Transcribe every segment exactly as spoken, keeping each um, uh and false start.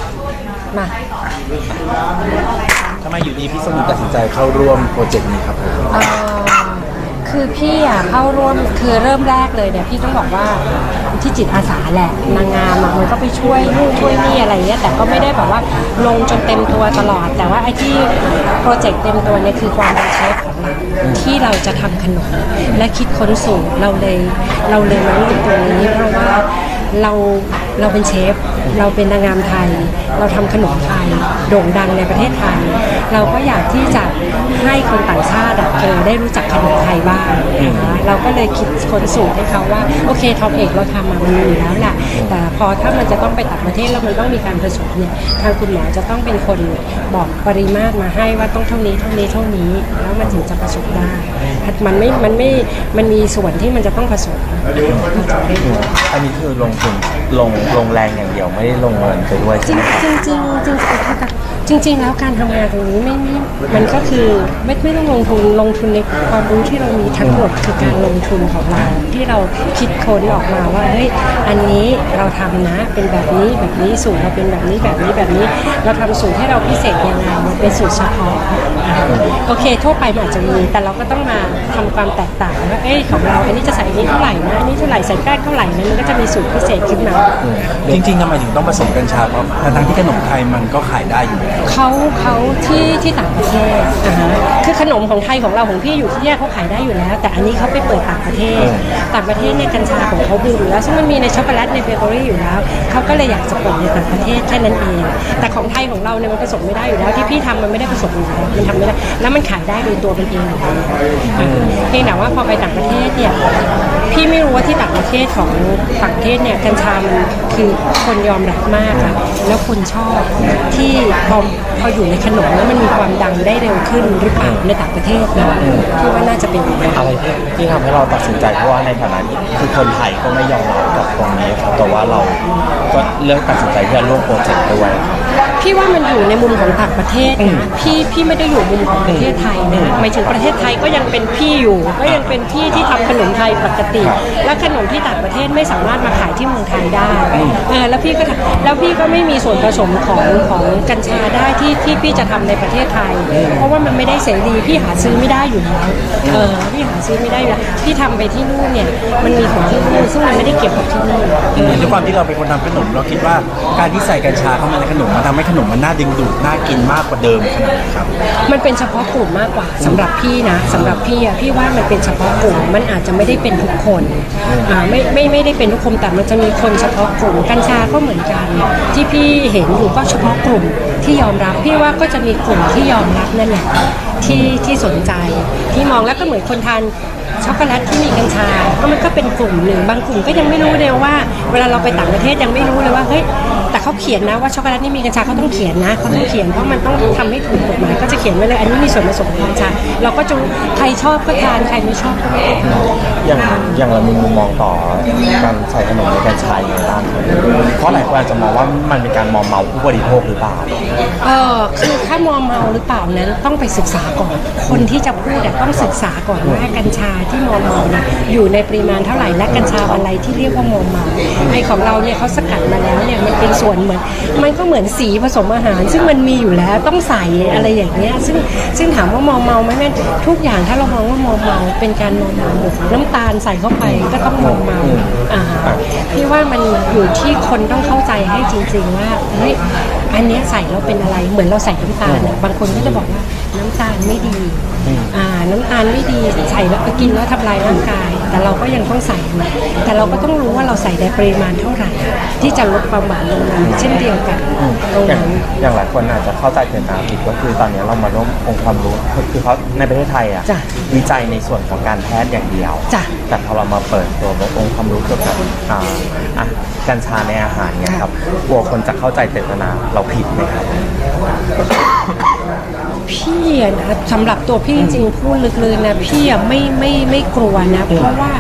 มาทำไมอยู่ดีพี่สมุทรตัดสินใจเข้าร่วมโปรเจกต์นี้ครับคือพี่อ่ะเข้าร่วมคือเริ่มแรกเลยเนี่ยพี่ต้องบอกว่าที่จิตอาสาแหละนางงามอ่ะมันก็ไปช่วยนู่นช่วยนี่อะไรเงี้ยแต่ก็ไม่ได้แบบว่าลงจนเต็มตัวตลอดแต่ว่าไอ้ที่โปรเจกต์เต็มตัวเนี่ยคือความเป็นเชฟของเราที่เราจะทำขนมและคิดค้นสูตรเราเลยเราเลยมาร่วมตัวนี้เพราะว่าเราเราเป็นเชฟเราเป็นนางงามไทยเราทำขนมไทยโด่งดังในประเทศไทยเราก็อยากที่จะให้คนต่างชาติเออได้รู้จักขนมไทยบ้างนะคะเราก็เลยคิดค้นสูตรให้เขาว่าโอเคทอมเอกเราทำมามันมีอยู่แล้วแหละแต่พอถ้ามันจะต้องไปต่างประเทศแล้วมันต้องมีการผสมเนี่ยทางคุณหมอจะต้องเป็นคนบอกปริมาตรมาให้ว่าต้องเท่านี้เท่านี้เท่านี้แล้วมันถึงจะผสมได้มันไม่มันไม่มันมีส่วนที่มันจะต้องผสมอันนี้คือลงทุนลงลงแรงอย่างเดียวไม่ได้ลงเงินไปด้วยจริงจริงจริงจริงจริงๆแล้วการทำงานตรงนี้ไม่ไม่มันก็คือไม่ไม่ต้องลงทุนลงทุนในความรู้ที่เรามีทั้งหมดคือการลงทุนของเราที่เราคิดค้นออกมาว่าเฮ้ยอันนี้เราทำนะเป็นแบบนี้แบบนี้สูตรเราเป็นแบบนี้แบบนี้แบบนี้เราทำสูตรให้เราพิเศษยังไงมันเป็นสูตรเฉพาะโอเคทั่วไปมันอาจจะมีแต่เราก็ต้องมาทำความแตกต่างว่าเอ้ยของเราอันนี้จะใส่อันนี้เท่าไหร่นะอันนี้เท่าไหร่ใส่แป้งเท่าไหร่นะมันก็จะมีสูตรพิเศษขึ้นมาจริงๆทำไมถึงต้องผสมกัญชาเพราะทั้งที่ขนมไทยมันก็ขายได้อยู่แล้วเขาเขาที่ที่ต่างประเทศอ่าฮะคือขนมของไทยของเราของพี่อยู่ที่แยกเขาขายได้อยู่แล้วแต่อันนี้เขาไปเปิดต่างประเทศต่างประเทศเนี่ยกัญชาของเขามีอยู่แล้วซึ่งมันมีในช็อกโกแลตในเบเกอรี่อยู่แล้วเขาก็เลยอยากจะเปิดในต่างประเทศแค่นั้นเองแต่ของไทยของเราเนี่ยมันผสมไม่ได้อยู่แล้วที่พี่ทำมันไม่ได้ผสมอยู่แล้วมันทำไม่ได้แล้วมันขายได้โดยตัวมันเองเพียงแต่ว่าพอไปต่างประเทศเนี่ยพี่ไม่รู้ว่าที่ต่างประเทศของต่างประเทศเนี่ยกัญชามันคือคนยอมรับมากค่ะแล้วคนชอบที่พอพออยู่ในขนมแล้วมันมีความดังได้เร็วขึ้นหรือเปล่าในต่างประเทศนะพี่ว่าน่าจะเป็นอย่างนั้นอะไรที่ทำให้เราตัดสินใจเพราะว่าในฐานะคือคนไทยก็ไม่ยอมรับกับตรงนี้ครับแต่ว่าเราก็เลือกตัดสินใจที่จะร่วมโปรเจกต์ด้วยพี่ว่ามันอยู่ในมุมของต่างประเทศนะพี่พี่ไม่ได้อยู่มุมของประเทศไทยนะหมายถึงประเทศไทยก็ยังเป็นพี่อยู่ก็ยังเป็นพี่ที่ทำขนมไทยปกติและขนมที่ต่างประเทศไม่สามารถมาขายที่เมืองไทยได้เออแล้วพี่ก็แล้วพี่ก็ไม่มีส่วนผสมของของกัญชาได้ที่ที่พี่จะทำในประเทศไทยเพราะว่ามันไม่ได้เสรีพี่หาซื้อไม่ได้อยู่แล้วเออพี่หาซื้อไม่ได้อยู่แล้วพี่ทำไปที่นู่นเนี่ยมันมีของที่นู่นซึ่งมันไม่ได้เก็บกับที่นี่ด้วยความที่เราเป็นคนทำขนมเราคิดว่าการที่ใส่กัญชาเข้ามาในขนมมันทำให้ขนมมันน่าดึงดูดน่ากินมากกว่าเดิมขนาดไหนครับมันเป็นเฉพาะกลุ่มมากกว่าสำหรับพี่นะสำหรับพี่อะพี่ว่ามันเป็นเฉพาะกลุ่มมันอาจจะไม่ได้เป็นทุกคนอ่าไม่ไม่ไม่ได้เป็นทุกคนแต่มันจะมีคนเฉพาะกลุ่มกัญชาก็เหมือนกันที่พี่เห็นอยู่ก็เฉพาะกลุ่มที่ยอมรับพี่ว่าก็จะมีกลุ่มที่ยอมรับนั่นแหละที่ที่สนใจที่มองแล้วก็เหมือนคนทานช็อกโกแลตที่มีกัญชาก็มันก็เป็นกลุ่มหนึ่งบางกลุ่มก็ยังไม่รู้เลยว่าเวลาเราไปต่างประเทศยังไม่รู้เลยว่าเฮ้ยแต่เขาเขียนนะว่าช็อกโกแลตนี่มีกัญชาเขาต้องเขียนนะเขาต้องเขียนเพราะมันต้องทำให้ถูกกฎหมายก็จะเขียนไว้เลยอันนี้มีส่วนผสมของกัญชาเราก็จะใครชอบก็ทานใครไม่ชอบก็ไม่ทานอย่างอย่างเรามีมุมมองต่อการใส่ขนมในกัญชาอย่างไรบ้างเพราะหลายคนอาจจะมองว่ามันเป็นการมอมเมาผู้บริโภคหรือเปล่าเออคือถ้ามอมเมาหรือเปล่านั้นต้องไปศึกษาก่อนคนที่จะพูดต้องศึกษาก่อนว่ากัญชาที่มอมเมาเนี่ยอยู่ในปริมาณเท่าไหร่และกัญชาอะไรที่เรียกว่ามอมเมาไอของเราเนี่ยเขาสกัดมาแล้วเนี่ยมันเป็นส่วนเหมือนมันก็เหมือนสีผสมอาหารซึ่งมันมีอยู่แล้วต้องใส่อะไรอย่างเงี้ยซึ่งซึ่งถามว่ามอมเมาไหมแม่ทุกอย่างถ้าเรามองว่ามอมเมาเป็นการมอมเมาหมดน้ำตาลใส่เข้าไปก็ต้องมอมเมาอ่าพี่ว่ามันอยู่ที่คนต้องเข้าใจให้จริงๆว่าเฮ้ยอันนี้ใส่แล้วเป็นอะไรเหมือนเราใส่น้ำตาลบางคนก็จะบอกว่าน้ำตาลไม่ดีอ่าน้ำตาลไม่ดีใส่แล้วกินแล้วทำลายร่างกายแต่เราก็ยังต้องใส่แต่เราก็ต้องรู้ว่าเราใส่ในปริมาณเท่าไหร่ที่จะลดความหวานลงมาเช่นเดียวกันตรงนั้นอย่างหลายคนอาจจะเข้าใจเกินตามผิดก็คือตอนนี้เรามาร่วมองค์ความรู้คือเขาในประเทศไทยอ่ะวิจัยในส่วนของการแพทย์อย่างเดียวแต่พอเรามาเปิดตัวองค์ความรู้เกี่ยวกับอ่ากัญชาในอาหารเนี่ยครับกลัวคนจะเข้าใจเจตนาเราผิดไหมครับพี่นะสำหรับตัวพี่จริงๆพูดลึกๆนะพี่ไม่ไม่ไม่กลัวนะเพราะว่า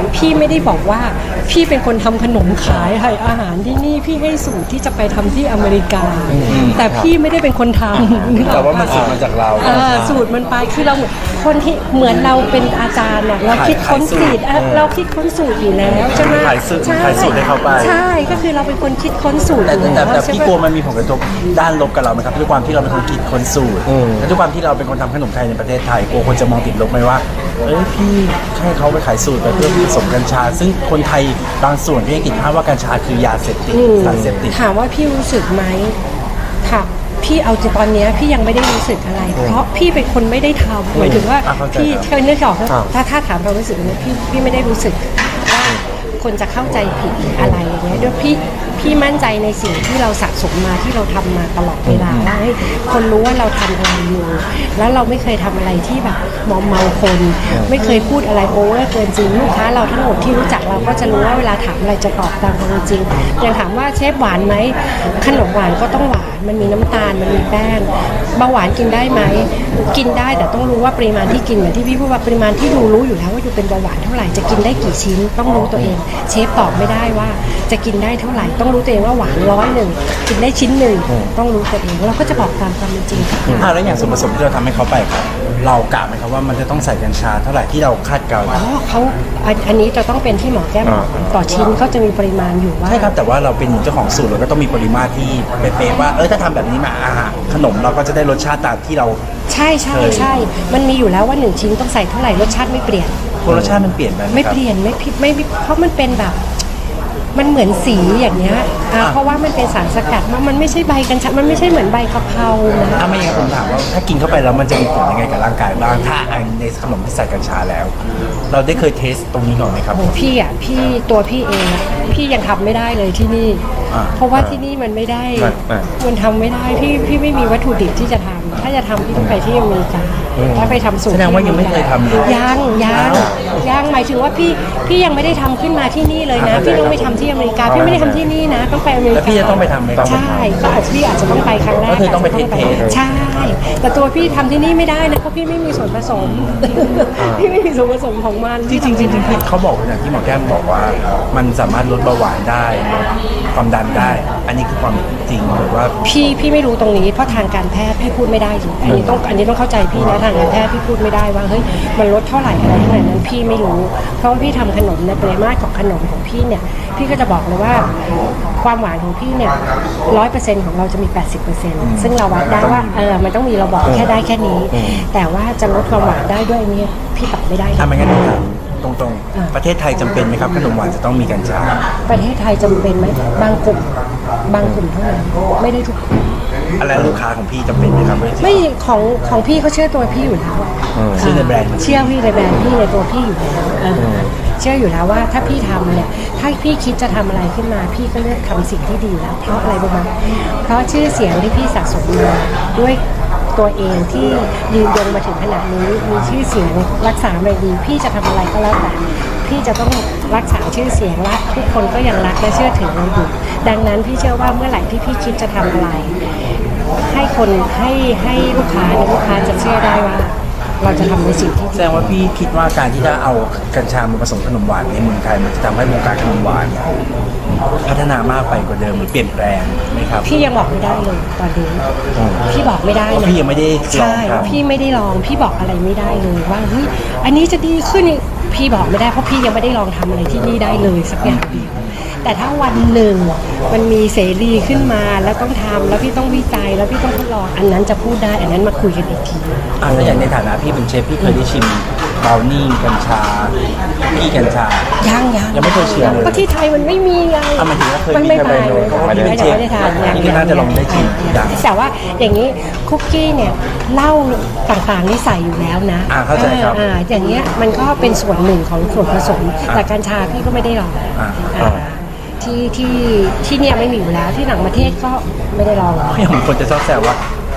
พี่ไม่ได้บอกว่าพี่เป็นคนทำขนมขายให้อาหารที่นี่พี่ให้สูตรที่จะไปทำที่อเมริกา แต่พี่ไม่ได้เป็นคนทำแต่ว่ามันสูตรมาจากเราเออสูตรมันไปคือเราคนที่เหมือนเราเป็นอาจารย์น่ะเราคิดค้นสูตรเราคิดค้นสูตรอยู่แล้วใช่ไหมขายสูตรใช่ขายสูตรให้เขาไปใช่ก็คือเราเป็นคนคิดค้นสูตรแต่อยู่แต่แล้วแต่ใช่พี่ไหมกลัวมันมีผลกระทบด้านลบกับเราไหมครับด้วยความที่เราเป็นคนคิดคนสูตรและด้วยความที่เราเป็นคนทำขนมไทยในประเทศไทยกลัวคนจะมองติดลบไหมว่าเอ้ยพี่ให้เขาไปขายสูตรไปเพื่อผสมกัญชา ซึ่งคนไทยบางส่วนที่ยังคิดภาพว่ากัญชาคือยาเสพติดสารเสพติดถามว่าพี่รู้สึกไหมค่ะพี่เอาจตอนเนี้ยพี่ยังไม่ได้รู้สึกอะไร เพราะพี่เป็นคนไม่ได้ทำหมายถึงว่าอ่ะเข้าใจพี่ครับเคยนึกออกถ้าถ้าถามเรารู้สึกไหมพี่พี่ไม่ได้รู้สึกว่าคนจะเข้าใจผิดอะไรอย่างเงี้ยด้วยพี่พี่มั่นใจในสิ่งที่เราสะสมมาที่เราทำมาตลอดเวลาว่าเฮ้ยคนรู้ว่าเราทำอะไรอยู่ แล้วเราไม่เคยทำอะไรที่แบบมอมเมาคน ไม่เคยพูดอะไรโอเวอร์เกินจริงลูกค้าเราทั้งหมดที่รู้จักเราก็จะรู้ว่าเวลาถามอะไรจะตอบตามความเป็นจริงอย่างถามว่าเชฟหวานไหมขนมหวานก็ต้องหวานมันมีน้ำตาลมันมีแป้งเบาหวานกินได้ไหมกินได้แต่ต้องรู้ว่าปริมาณที่กินเหมือนที่พี่พูดว่าปริมาณที่ดูรู้อยู่แล้วว่าอยู่เป็นเบาหวานเท่าไหร่จะกินได้กี่ชิ้นต้องรู้ตัวเองเชฟตอบไม่ได้ว่าจะกินได้เท่าไหร่ต้องรู้ตัวเองว่าหวานร้อยหนึ่งกินได้ชิ้นหนึ่งต้องรู้ตัวเองเราก็จะบอกตามความเป็นจริงค่ะอ่าแล้วอย่างส่วนผสมที่เราทำให้เขาไปครับเรากะไหมครับว่ามันจะต้องใส่กัญชาเท่าไหร่ที่เราคาดการณ์อ๋อเขาอันอันนี้จะต้องเป็นที่หมอแก้มบอกต่อชิ้นเขาจะมีปริมาณอยู่ว่าใช่ครับแต่ว่าเราเป็นเจ้าของสูตรเราก็ต้องมีปริมาตรที่เป๊ะๆว่าเออถ้าทำแบบนี้มาอาหารขนมเราก็จะได้รสชาติตามที่เราใช่ใช่ใช่มันมีอยู่แล้วว่าหนึ่งชิ้นต้องใส่เท่าไหร่รสชาติไม่เปลี่ยนรสชาติมันเปลี่ยนไปหไม่ครับเปลี่ยนไม่ผิดไม่ผิดเพราะมันเป็นแบบมันเหมือนสีอย่างเงี้ยอ่าเพราะว่ามันเป็นสารสกัดมันมันไม่ใช่ใบกัญชามันไม่ใช่เหมือนใบกะเพรานะถ้าไม่อย่างนั้นผมถามว่าถ้ากินเข้าไปแล้วมันจะมีผลยังไงกับร่างกายบ้างถ้าอันในขนมที่ใส่กัญชาแล้ว เราได้เคยเทสตรงนี้ก่อนไหมครับโอ้พี่อ่ะพี่ตัวพี่เองอะพี่ยังทำไม่ได้เลยที่นี่อ่าเพราะว่าที่นี่มันไม่ได้มันอ่ามันทำไม่ได้พี่พี่ไม่มีวัตถุดิบที่จะทำถ้าจะทำพี่ต้องไปที่อเมริกาถ้าไปทำสูตรแสดงว่ายังไม่เคยทำเลยยังยังยังหมายถึงว่าพี่พี่ยังไม่ได้ทำขึ้นมาที่นี่เลยนะ พี่ต้องไปทำที่อเมริกาพี่ไม่ได้ทำที่นี่นะต้องไปอเมริกาแล้วพี่จะต้องไปทำไหมครับใช่ก็อาจจะพี่อาจจะต้องไปครั้งแรกก็คือต้องไปเทสเทสใช่แต่ตัวพี่ทำที่นี่ไม่ได้นะเพราะพี่ไม่มีส่วนผสมพี่ไม่มีส่วนผสมของมันจริงจริงจริงๆที่เขาบอกอย่างที่หมอแก้มบอกว่า มันสามารถลดเบาหวานได้ลดความดันได้ อันนี้คือความจริงหรือว่าพี่พี่ไม่รู้ตรงนี้เพราะทางการแพทย์พี่พูดไม่ได้จริงอันนี้ต้องอันนี้ต้องเข้าใจพี่นะทางการแพทย์พี่พูดไม่ได้ว่าเฮ้ยมันลดเท่าไหร่อะไรขนาดนั้นพี่ไม่รู้ เพราะว่าพี่ทำขนมในปริมาตรของขนมของพี่เนี่ยพี่ก็จะบอกเลยว่าความหวานของพี่เนี่ยร้อยเปอร์เซ็นต์ของเราจะมีแปดสิบเปอร์เซ็นต์ซึ่งเราวัดได้ว่าเออมันต้องมีเราบอกแค่ได้แค่นี้ แต่ว่าจะลดความหวานได้ด้วยเนี่ยพี่ตอบไม่ได้ถ้าไม่งั้นผมถามตรงอ่าๆ ประเทศไทยจำเป็นไหมครับขนมหวานจะต้องมีกัญชาประเทศไทยจำเป็นไหมบางกลุ่มบางกลุ่มเท่านั้นไม่ได้ทุกกลุ่มอะไรลูกค้าของพี่จำเป็นไหมครับไม่ของของพี่เขาเชื่อตัวพี่อยู่แล้วอะเชื่อในแบรนด์เชื่อพี่ในแบรนด์พี่ในตัวพี่อยู่แล้วเออเชื่ออยู่แล้วว่าถ้าพี่ทำเนี่ยถ้าพี่คิดจะทำอะไรขึ้นมา พี่ก็เลือกทำสิ่งที่ดีอยู่แล้วเพราะอะไรรู้ไหมเพราะชื่อเสียงที่พี่สะสมมาด้วยตัวเองที่ยืนยงมาถึงขนาดนี้มีชื่อเสียงรักษามาดีพี่จะทำอะไรก็แล้วแต่พี่จะต้องรักษาชื่อเสียงและทุกคนก็ยังรักและเชื่อถือเราอยู่ดังนั้นพี่เชื่อว่าเมื่อไหร่ที่พี่คิดจะทำอะไร ให้คนให้ให้ลูกค้าเนี่ยลูกค้าจะเชื่อได้ว่า เราจะทำในสิ่งที่แสดงว่าพี่คิดว่าการที่จะเอากัญชามาผสมขนมหวานในเมืองไทยมันจะทำให้วงการขนมหวานพัฒนามากไปกว่าเดิมหรือเปลี่ยนแปลงไหมครับพี่ยังบอกไม่ได้เลยตอนนี้พี่บอกไม่ได้เพราะนะพี่ยังไม่ได้ลองใช่ทำพี่ไม่ได้ลองพี่บอกอะไรไม่ได้เลยว่าเฮ้ยอันนี้จะดีขึ้นนี่พี่บอกไม่ได้เพราะพี่ยังไม่ได้ลองทำอะไรที่นี่ได้เลยสักอย่างเดียวแต่ถ้าวันหนึ่งมันมีเสรีขึ้นมาแล้วต้องทำแล้วพี่ต้องวิจัยแล้วพี่ต้องทดลองอันนั้นจะพูดได้อันนั้นมาคุยกันอีกทีอ่ะแล้วอย่างในฐานะพี่เป็นเชฟพี่เคยได้ชิมบราวนี่กัญชาพี่กัญชายังยังยังไม่เคยชิมเลยก็ที่ไทยมันไม่มีไงอ่ะหมายถึงว่าเคยมันมีไม่แค่ไปเมนูเลยไม่ได้ไม่ชิมได้ทานยังนี่ก็น่าจะลองได้ชิมยังแต่ว่าอย่างนี้คุกกี้เนี่ยเหล้าต่างๆนี่ใส่อยู่แล้วนะอ่าเข้าใจครับอ่าอย่างเงี้ยมันก็เป็นส่วนหนึ่งของส่วนผสมแต่กัญชาพี่ก็ไม่ได้ลองอ่าอ่าที่ที่ที่เนี่ยไม่มีอยู่แล้วที่ต่างประเทศก็ไม่ได้ลองอย่างคนจะชอบแซวว่า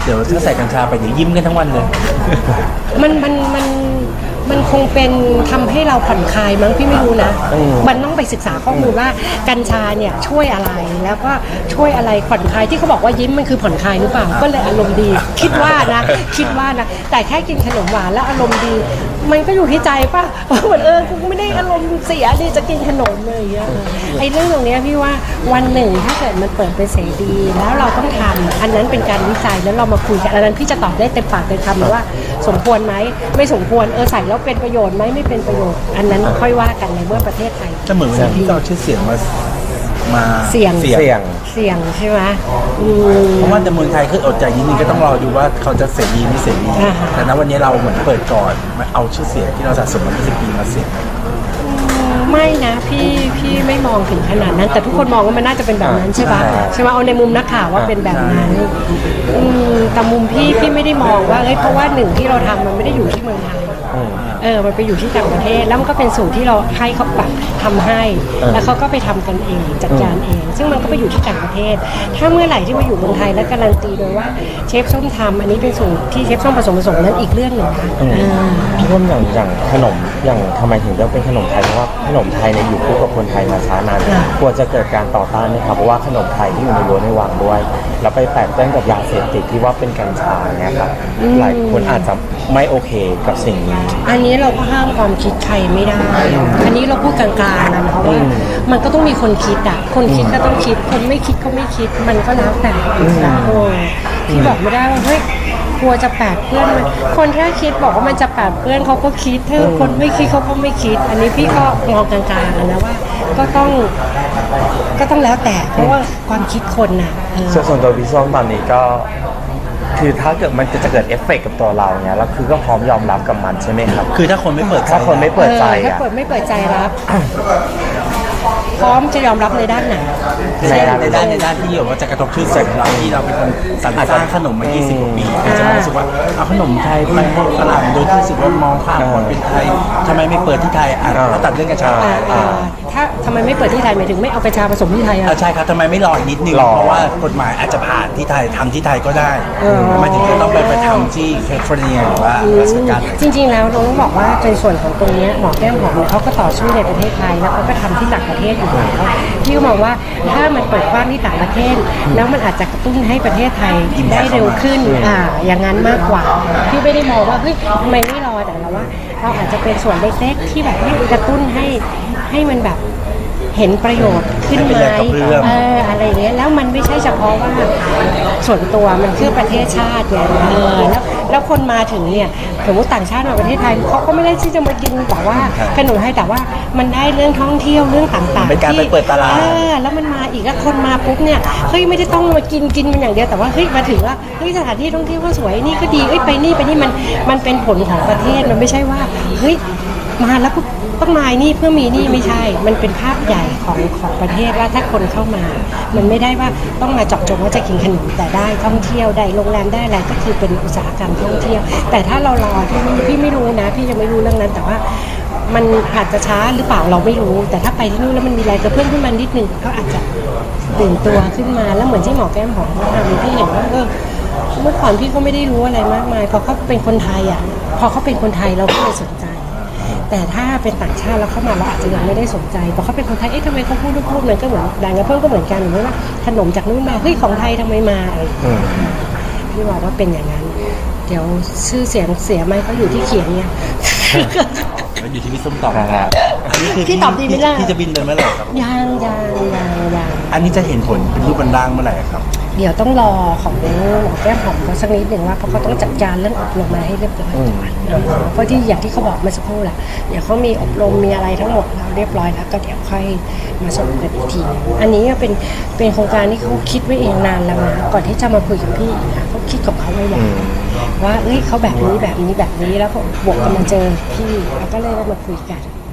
เดี๋ยวถ้าใส่กัญชาไปเดี๋ยวยิ้มกันทั้งวันเลยมันมันมันมันคงเป็นทำให้เราผ่อนคลายมั้งพี่ไม่รู้นะ มันต้องไปศึกษาข้อมูลว่ากัญชาเนี่ยช่วยอะไรแล้วก็ช่วยอะไรผ่อนคลายที่เขาบอกว่ายิ้มมันคือผ่อนคลายหรือเปล่าก็เลยอารมณ์ดีคิดว่านะคิดว่านะแต่แค่กินขนมหวานแล้วอารมณ์ดีมันก็อยู่ที่ใจป่ะเหมือนเออกูไม่ได้อารมณ์เสียดีจะกินขนมเลยอย่างเงี้ยไอ้เรื่องตรงเนี้ยพี่ว่าวันหนึ่งถ้าเกิดมันเปิดเป็นเสรีแล้วเราต้องทำอันนั้นเป็นการวิจัยแล้วเรามาคุยกันอันนั้นพี่จะตอบได้เต็มปากเต็มคำว่าสมควรไหมไม่สมควรเออใส่แล้วเป็นประโยชน์ไหมไม่เป็นประโยชน์อันนั้นค่อยว่ากันในเมื่อประเทศไทยจะเหมือนวันที่เราชื่อเสียงมามาเสี่ยงเสี่ยงเสี่ยงใช่ไหมเพราะว่าในเมืองไทยคืออดใจนิดนึงก็ต้องรอดูว่าเขาจะเสรีไม่เสรีแต่ณวันนี้เราเหมือนเปิดก่อนมาเอาชื่อเสียงที่เราสะสมมายี่สิบปีมาเสี่ยงไม่นะพี่พี่ไม่มองถึงขนาดนั้นแต่ทุกคนมองว่ามันน่าจะเป็นแบบนั้นใช่ปะใช่ไหมเอาในมุมนักข่าวว่าเป็นแบบนั้นแต่มุมพี่พี่ไม่ได้มองว่าเอ้ยเพราะว่าหนึ่งที่เราทำมันไม่ได้อยู่ที่เมืองไทยเออมันไปอยู่ที่ต่างประเทศแล้วมันก็เป็นสูตรที่เราให้เขาแบบทำให้แล้วเขาก็ไปทำกันเองจัดการเองซึ่งมันก็ไปอยู่ที่ต่างประเทศถ้าเมื่อไหร่ที่มาอยู่เมืองไทยแล้วการันตีโดยว่าเชฟส้มทำอันนี้เป็นสูตรที่เชฟส้มผสมผสมนั้นอีกเรื่องหนึ่งค่ะพี่ว่าอย่างอย่างขนมอย่างทำไมถึงเลือกเป็นขนมไทยเพราะว่าขนมไทยเนี่ยอยู่คู่กับคนไทยมาช้านานกลัวจะเกิดการต่อต้านนะครับเพราะว่าขนมไทยที่อยู่ในรั้วในวังด้วยแล้วไปแปะแป้งกับยาเสพติดที่ว่าเป็นกัญชาเนี่ยครับหลายคนอาจจะไม่โอเคกับสิ่งนี้อันนี้เราก็ห้ามความคิดใครไม่ได้อันนี้เราพูดกลางๆนะเพราะว่ามันก็ต้องมีคนคิดอ่ะคนคิดก็ต้องคิดคนไม่คิดก็ไม่คิดมันก็แล้วแต่โอ้ที่บอกไม่ได้ว่าเฮ้ยกลัวจะแปดเพื่อนมันคนที่คิดบอกว่ามันจะแปดเพื่อนเขาก็คิดถ้าคนไม่คิดเขาก็ไม่คิดอันนี้พี่ก็มองกลางๆนะว่าก็ต้องก็ต้องแล้วแต่เพราะว่าความคิดคนน่ะส่วนตัวพี่ส้มตอนนี้ก็คือถ้าเกิดมันจะเกิดเอฟเฟกต์กับตัวเราเนี่ยแล้วคือก็พร้อมยอมรับกับมันใช่ไหมครับคือถ้าคนไม่เปิดใจถ้าคนไม่เปิดใจถ้าเปิดไม่เปิดใจรับพร้อมจะยอมรับในด้านไหนในด้านในด้านในด้านที่ว่าจะกระทบชื่อเสียงเราที่เราเป็นคนสรรสร้างขนมมายี่สิบกว่าปีจะรู้สึกว่าเอาขนมไทยไปให้ฝรั่งโดยที่รู้สึกว่ามองข้ามความเป็นไทยทำไมไม่เปิดที่ไทยอ่ะเราตัดเรื่องกัญชาถ้าทำไมไม่เปิดที่ไทยหมายถึงไม่เอากัญชาผสมที่ไทยอ่ะใช่ครับทำไมไม่รออีกนิดนึงเพราะว่ากฎหมายอาจจะผ่านที่ไทยทำที่ไทยก็ได้ทำไมถึงจะต้องไปไปทำที่แคลิฟอร์เนียหรือว่ารัสกัสจริงๆแล้วเราต้องบอกว่าเป็นส่วนของตรงนี้หมอแก้มหอมเขาก็ต่อสู้ในประเทศไทยแล้วเขาก็ทำที่ต่างประเทศอยู่แล้วพี่มองว่าถ้ามันเปิดกว้างที่ต่างประเทศแล้วมันอาจจะกระตุ้นให้ประเทศไทยได้เร็วขึ้นอ่าอย่างนั้นมากกว่าพี่ไม่ได้มองว่าเฮ้ยทำไมไม่รอแต่เราว่าเราอาจจะเป็นส่วนเล็กๆที่แบบกระตุ้นให้ให้มันแบบเห็นประโยชน์ขึ้นไหมเอออะไรเงี้ยแล้วมันไม่ใช่เฉพาะว่าส่วนตัวมันคือประเทศชาติเนี่ยเออแล้วแล้วคนมาถึงเนี่ยสมมติต่างชาติมาประเทศไทยเขาก็ไม่ได้ที่จะมากินแต่ว่าขนมไทยแต่ว่ามันได้เรื่องท่องเที่ยวเรื่องต่างๆเป็นการไปเปิดตลาดแล้วมันมาอีกแล้วคนมาปุ๊บเนี่ยเฮ้ยไม่ได้ต้องมากินกินมันอย่างเดียวแต่ว่าเฮ้ยมาถึงว่าเฮ้ยสถานที่ท่องเที่ยวก็สวยนี่ก็ดีเอ้ยไปนี่ไปนี่มันมันเป็นผลของประเทศมันไม่ใช่ว่าเฮ้ยมาแล้วก็ต้องมานี่เพื่อมีนี่ไม่ใช่มันเป็นภาพใหญ่ของของประเทศว่าถ้าคนเข้ามามันไม่ได้ว่าต้องมาเจาะจงว่าจะกินขนมแต่ได้ท่องเที่ยวได้โรงแรมได้อะไรก็คือเป็นอุตสาหกรรมท่องเที่ยวแต่ถ้าเรารอพี่พี่ไม่รู้นะพี่ยังไม่รู้เรื่องนั้นแต่ว่ามันอาจจะช้าหรือเปล่าเราไม่รู้แต่ถ้าไปที่นู่นแล้วมันมีอะไรกระเพื่อมขึ้นมานิดนึงก็อาจจะตื่นตัวขึ้นมาแล้วเหมือนที่หมอแก้มหอมเขาทำพี่เห็นว่าเออเมื่อก่อนพี่ก็ไม่ได้รู้อะไรมากมายพอเขาเป็นคนไทยอ่ะพอเขาเป็นคนไทยเราก็เลยสนใจแต่ถ้าเป็นต่างชาติแล้วเข้ามาเราอาจจะยังไม่ได้สนใจพอเขาเป็นคนไทยเอ๊ะทำไมเขาพูดพูดนั้นก็เหมือนดังกระเพื่อมก็เหมือนกันหรือว่าขนมจากนู่นมาเฮ้ยของไทยทำไมมาอะไรพี่บอกว่าเป็นอย่างนั้นเดี๋ยวชื่อเสียงเสียไหมเขาอยู่ที่เขียนเนี่ยอยู่ที่พี่ส้มตอบนะครับอันนี้คือพี่ตอบดีไม่ได้ที่จะบินเลยเมื่อไหร่ครับยังยังยังยังอันนี้จะเห็นผลเป็นรูปเป็นร่างเมื่อไหร่ครับเดี๋ยวต้องรอของหมอแก้มหอมเขาสักนิดหนึ่งว่าเพราะเขาต้องจัดการเรื่องอบรมมาให้เรียบร้อยเพราะที่อย่างที่เขาบอกเมื่อสักครู่แหละเดี๋ยวเขามีอบรมมีอะไรทั้งหมดแล้วเรียบร้อยแล้วก็เดี๋ยวค่อยมาสรุปกันอีกทีอันนี้เป็นเป็นโครงการที่เขาคิดไว้เองนานแล้วนะก่อนที่จะมาคุยกับพี่เขาคิดกับเขาไว้แล้วว่าเอ้ยเขาแบบนี้แบบนี้แบบนี้แล้วก็บวกกันมาเจอพี่แล้วก็เลยมาคุยกัน